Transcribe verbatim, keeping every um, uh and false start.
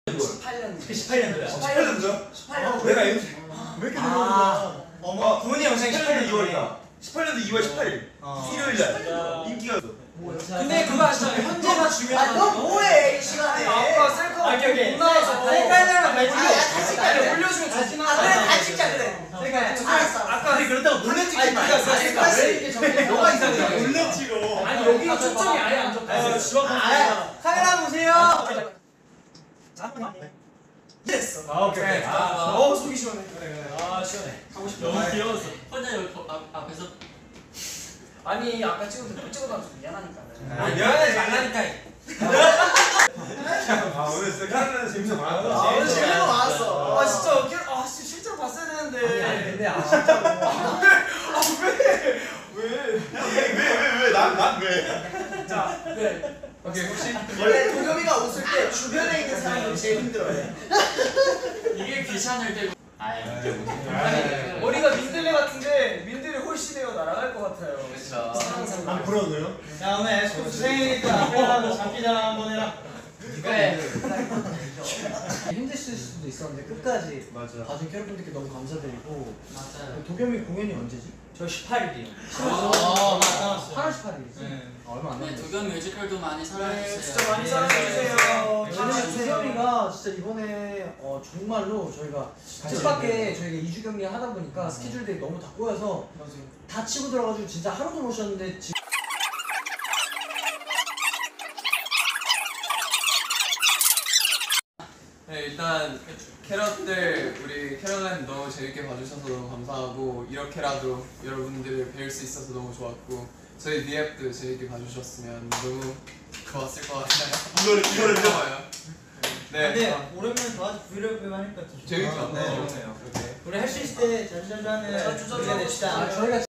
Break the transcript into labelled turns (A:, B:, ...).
A: 십팔 년.
B: 십팔 년도야.
A: 십팔
C: 년도야?
A: 십팔 년.
C: 내가 왜 이렇게 늦은 거야?
B: 어머, 부모님 영상이 십팔 년
C: 이월이다. 십팔 년도 이월 십팔일. 일요일 날. 인기가.
B: 근데 그거 아시잖아요. 현재가 중요한
A: 아, 너 뭐해 이 시간에?
B: 아빠 셀카. 아, 오케이 오케이.
A: 나와서
B: 셀카에다가 다
A: 다 찍자 그래.
B: 올려주면 다시 나.
A: 아 그래 다 찍자 그래.
B: 셀카.
A: 알았어.
B: 아까 그렇다고 몰래 찍지 마.
A: 너가 이상해.
C: 몰래 찍어.
B: 아니 여기가 초점이 아예 안 좋다.
A: 아,
B: 카메라 보세요.
A: 됐어.
B: 아 오케이. 아, 어 속이 시원해. 아 시원해.
A: 하고 싶어.
D: 너무 귀여웠어. 혼자 여기 앞, 앞에서
A: 아니 아까 찍어도 못 찍어가지고 미안하니까.
B: 아, 미안하지 말라니까.
C: 아 오늘 진짜 캐나다 재밌어 많았다.
A: 아 오늘 재밌는 거 많았어.
B: 아,
A: 진짜 어깨 아 진짜 실제로 봤어야 되는데.
B: 아니 근데 아 진짜로.
C: 왜왜왜왜난난 왜?
A: 자, 네.
B: 오케이 혹시
A: 원래 도겸이가 웃을 때 주변에 있는 사람이 제일 힘들어해.
D: 이게 귀찮을 때고.
C: 아니
A: 머리가 민들레 같은데 민들레 홀씨되어 날아갈 것 같아요.
D: 그렇죠.
A: 상상.
C: 안 부러워요?
B: 자 오늘 에스쿱 수생이니까 앞에라도 장기자랑 한번 해라.
A: 그래.
E: 힘드실 수도 있었는데 끝까지
C: 맞아.
E: 봐준 캐럿분들께 너무 감사드리고
D: 맞아요.
E: 도겸이 공연이 언제지?
B: 저 십팔 일이요.
D: 아,
E: 팔월 십팔일이지?
B: 네.
E: 아, 얼마 안
D: 네,
E: 남았네.
D: 도겸 뮤지컬도 많이
A: 네,
D: 사랑해주세요.
A: 진짜 많이 사랑해주세요.
E: 왜냐면
A: 사랑해주세요.
E: 도겸이가 진짜 이번에 어, 정말로 저희가 뜻밖의 저희가 이 주 경기 하다 보니까 스케줄들이 너무 다 꼬여서 다 치고 들어가지고 진짜 하루도 못 쉬었는데 지금
F: 네, 일단 캐럿들 우리 캐럿라인 너무 재밌게 봐주셔서 너무 감사하고 이렇게라도 여러분들을 뵐 수 있어서 너무 좋았고 저희 리앱도 재밌게 봐주셨으면 너무 좋았을 것 같아요.
C: 이거를 이거를
F: 좋아요. 네,
B: 근데
F: 아,
B: 오랜만에 다 브이로그 하니까 좀
F: 재밌죠?
B: 네.
F: 네, 좋네요.
B: 우리 할 수 있을 때 자주자주 하는
A: 자주자주
B: 우리가 냅시다.
E: 아, 저희가